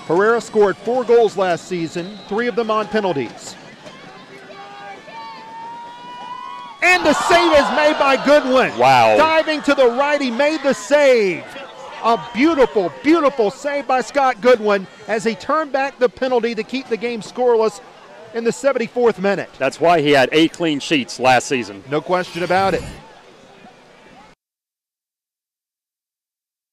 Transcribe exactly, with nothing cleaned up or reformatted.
Herrera scored four goals last season, three of them on penalties. And the save is made by Goodwin. Wow. Diving to the right, he made the save. A beautiful, beautiful save by Scott Goodwin as he turned back the penalty to keep the game scoreless in the seventy-fourth minute. That's why he had eight clean sheets last season. No question about it.